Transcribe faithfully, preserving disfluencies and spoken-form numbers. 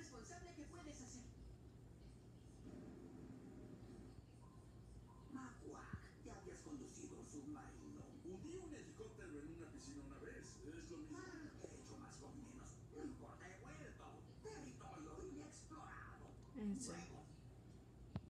responsable que puedes hacer. Macuac, ya habías conducido un submarino. Hundí un helicóptero en una piscina una vez. Es lo mismo. Ah, he hecho más con menos. No importa, he vuelto. Territorio inexplorado. Eso. Bueno,